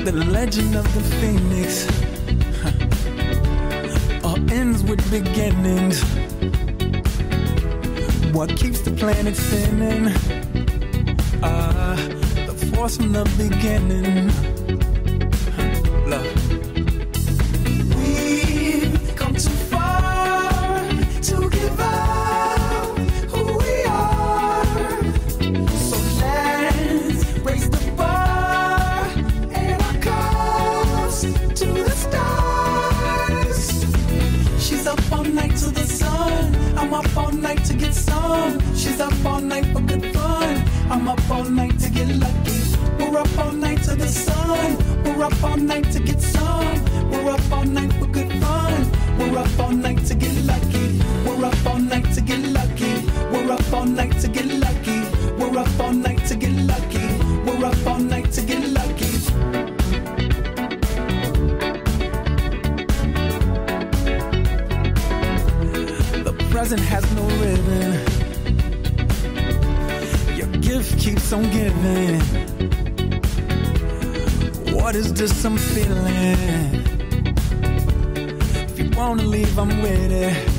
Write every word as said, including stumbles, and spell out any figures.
The legend of the phoenix huh. All ends with beginnings. What keeps the planet spinning? Ah, uh, the force from the beginning. Huh. Love. We've come too far to give up who we are. So let's raise the bar and our cups to the stars. She's up all night to the sun. I'm up all night to get some. She's up all night for good fun. I'm up all night to get lucky. We're up all night to the sun. We're up all night to get some. We're up all night for good fun. We're up all night to get lucky. We're up all night to get lucky. We're up all night to get lucky. We're up all night to get lucky. We're up all night to get lucky. The present has no ribbon. Your gift keeps on giving. What is this I'm feeling? If you wanna leave, I'm with it.